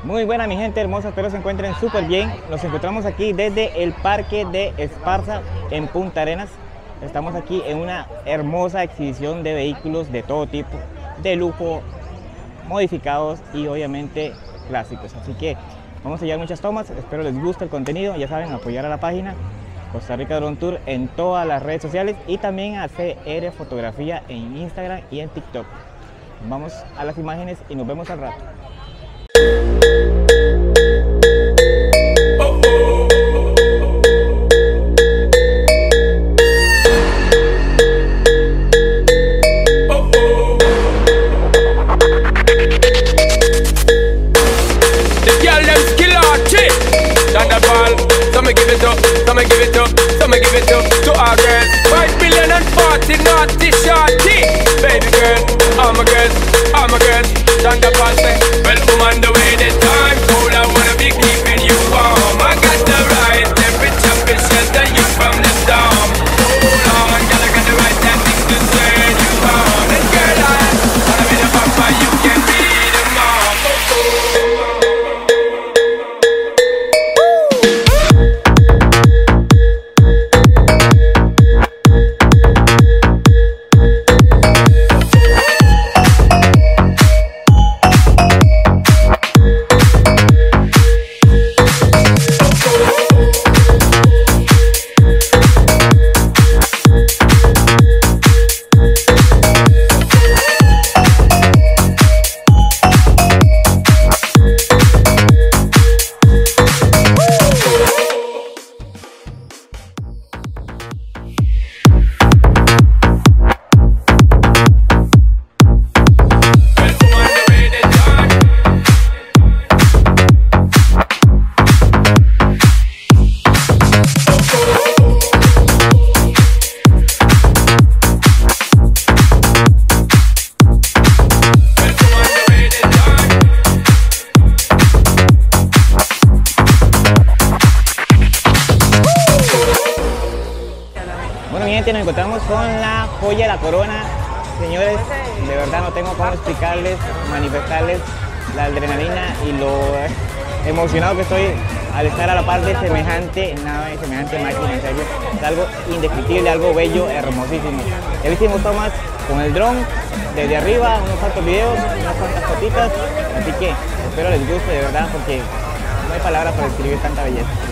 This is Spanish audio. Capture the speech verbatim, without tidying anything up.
Muy buena mi gente hermosa, espero se encuentren súper bien. Nos encontramos aquí desde el Parque de Esparza en Punta Arenas. Estamos aquí en una hermosa exhibición de vehículos de todo tipo, de lujo, modificados y obviamente clásicos. Así que vamos a llevar muchas tomas, espero les guste el contenido. Ya saben, apoyar a la página Costa Rica Drone Tour en todas las redes sociales y también a C R Fotografía en Instagram y en TikTok. Vamos a las imágenes y nos vemos al rato. Some give it up, some give it up, some give it up to our girls. Five billion and forty naughty shorty. Baby girl, all my girls, all my girls. Thunderball say, well, woman, the way the time cold, I wanna be keeping you warm. I got the right temperature to shelter you from the storm. Hold on, girl, I got the right tactics to turn you on. And girl, I wanna be the papa, you can be the mom. Oh, oh. Bueno mi gente, nos encontramos con la joya de la corona. Señores, de verdad no tengo cómo explicarles, manifestarles la adrenalina y lo emocionado que estoy al estar a la par de semejante nave, semejante máquina. En serio, es algo indescriptible, algo bello, hermosísimo. Ya hicimos tomas con el dron desde arriba, unos cuantos videos, unas cuantas fotitas, así que espero les guste de verdad porque no hay palabras para describir tanta belleza.